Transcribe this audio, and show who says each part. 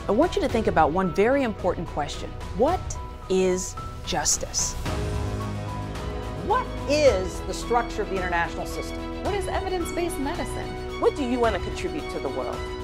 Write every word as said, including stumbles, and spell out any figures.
Speaker 1: I want you to think about one very important question. What is justice?
Speaker 2: What is the structure of the international system?
Speaker 3: What is evidence-based medicine?
Speaker 4: What do you want to contribute to the world?